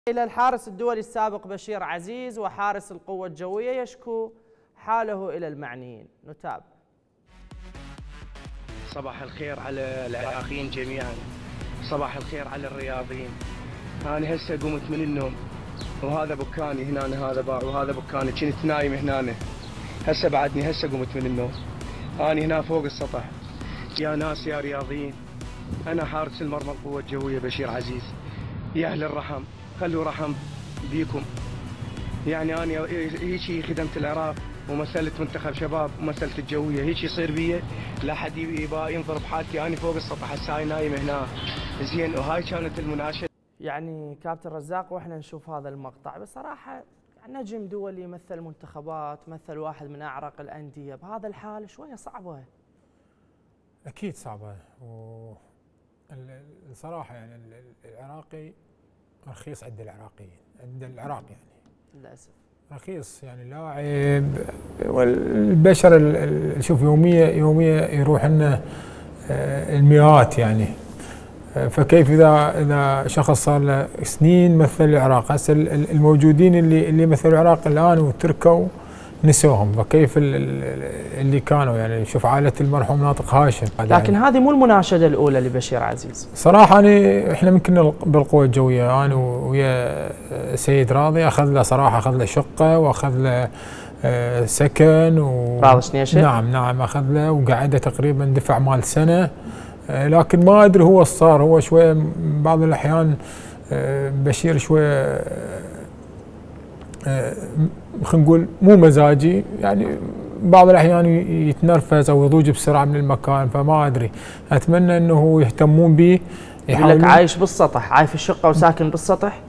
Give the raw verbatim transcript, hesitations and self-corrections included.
إلى الحارس الدولي السابق بشير عزيز وحارس القوة الجوية يشكو حاله إلى المعنيين. نتابع. صباح الخير على العراقيين جميعا، صباح الخير على الرياضيين. أنا هسه قمت من النوم وهذا بكاني هنا، هذا باع وهذا بكاني، كنت نايم هنا، هسه بعدني هسه قمت من النوم. أنا هنا فوق السطح. يا ناس يا رياضيين، أنا حارس المرمى القوة الجوية بشير عزيز. يا أهل الرحم خلوا رحم بيكم. يعني أنا هيك خدمت العراق ومثلت منتخب شباب ومثلت الجوية، هيك يصير بي لا حد يبقى ينظر بحالتي. أنا فوق السطح هسه نايم هنا زين. وهاي كانت المناشدة. يعني كابتن رزاق واحنا نشوف هذا المقطع بصراحة نجم دولي مثل منتخبات، مثل واحد من أعرق الأندية، بهذا الحال شوية صعبة. أكيد صعبة، والصراحة يعني العراقي رخيص عند العراقيين، عند العراق يعني للأسف رخيص. يعني اللاعب والبشر شوف يوميا يوميا يروح لنا المئات يعني، فكيف اذا اذا شخص صار له سنين مثل العراق، هسه الموجودين اللي اللي مثلوا العراق الان وتركوا نسوهم، فكيف اللي كانوا يعني شوف عائله المرحوم ناطق هاشم. لكن يعني هذه مو المناشده الاولى لبشير عزيز صراحه. انا احنا يمكن بالقوه الجويه انا ويا سيد راضي اخذ له صراحه، اخذ له شقه واخذ له سكن و راضي شنيشه. نعم نعم اخذ له وقعده تقريبا دفع مال سنه، لكن ما ادري هو صار هو شويه بعض الاحيان بشير شويه خلينا نقول مو مزاجي، يعني بعض الاحيان يتنرفز او يضوج بسرعه من المكان، فما ادري. اتمنى انه يهتمون به. يقول لك عايش بالسطح، عايش في الشقه وساكن بالسطح.